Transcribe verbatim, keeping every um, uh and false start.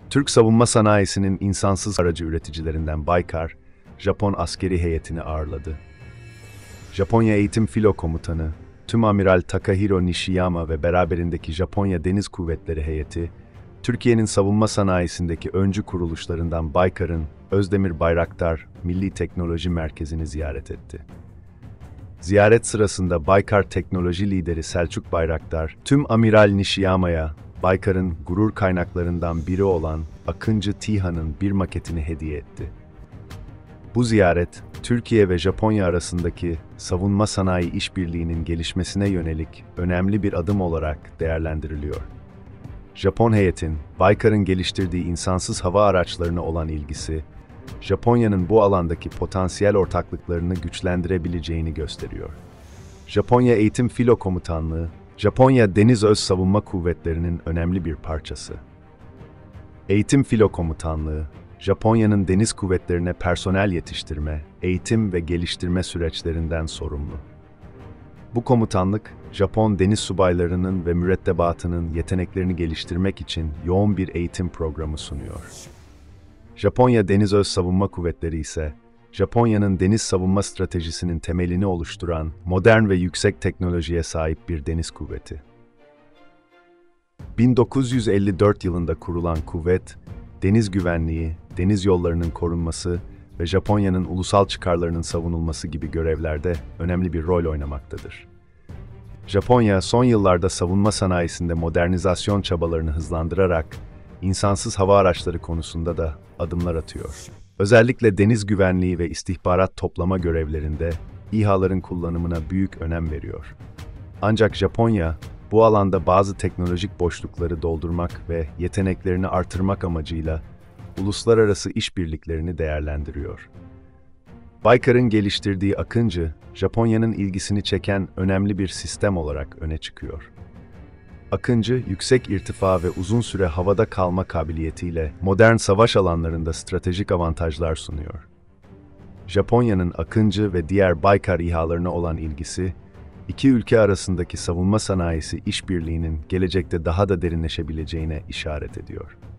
Türk savunma sanayisinin insansız aracı üreticilerinden Baykar, Japon askeri heyetini ağırladı. Japonya Eğitim Filo Komutanı, Tümamiral Takahiro Nishiyama ve beraberindeki Japonya Deniz Kuvvetleri heyeti, Türkiye'nin savunma sanayisindeki öncü kuruluşlarından Baykar'ın Özdemir Bayraktar Milli Teknoloji Merkezi'ni ziyaret etti. Ziyaret sırasında Baykar Teknoloji Lideri Selçuk Bayraktar, tüm Amiral Nishiyama'ya Baykar'ın gurur kaynaklarından biri olan Akıncı TİHA'nın bir maketini hediye etti. Bu ziyaret, Türkiye ve Japonya arasındaki savunma sanayi işbirliğinin gelişmesine yönelik önemli bir adım olarak değerlendiriliyor. Japon heyetin, Baykar'ın geliştirdiği insansız hava araçlarına olan ilgisi, Japonya'nın bu alandaki potansiyel ortaklıklarını güçlendirebileceğini gösteriyor. Japonya Eğitim Filo Komutanlığı, Japonya Deniz Öz Savunma Kuvvetleri'nin önemli bir parçası. Eğitim Filo Komutanlığı, Japonya'nın deniz kuvvetlerine personel yetiştirme, eğitim ve geliştirme süreçlerinden sorumlu. Bu komutanlık, Japon deniz subaylarının ve mürettebatının yeteneklerini geliştirmek için yoğun bir eğitim programı sunuyor. Japonya Deniz Öz Savunma Kuvvetleri ise, Japonya'nın deniz savunma stratejisinin temelini oluşturan modern ve yüksek teknolojiye sahip bir deniz kuvveti. bin dokuz yüz elli dört yılında kurulan kuvvet, deniz güvenliği, deniz yollarının korunması ve Japonya'nın ulusal çıkarlarının savunulması gibi görevlerde önemli bir rol oynamaktadır. Japonya, son yıllarda savunma sanayisinde modernizasyon çabalarını hızlandırarak, insansız hava araçları konusunda da adımlar atıyor. Özellikle deniz güvenliği ve istihbarat toplama görevlerinde İHA'ların kullanımına büyük önem veriyor. Ancak Japonya, bu alanda bazı teknolojik boşlukları doldurmak ve yeteneklerini artırmak amacıyla uluslararası işbirliklerini değerlendiriyor. Baykar'ın geliştirdiği Akıncı, Japonya'nın ilgisini çeken önemli bir sistem olarak öne çıkıyor. Akıncı, yüksek irtifa ve uzun süre havada kalma kabiliyetiyle modern savaş alanlarında stratejik avantajlar sunuyor. Japonya'nın Akıncı ve diğer Baykar İHA'larına olan ilgisi, iki ülke arasındaki savunma sanayisi işbirliğinin gelecekte daha da derinleşebileceğine işaret ediyor.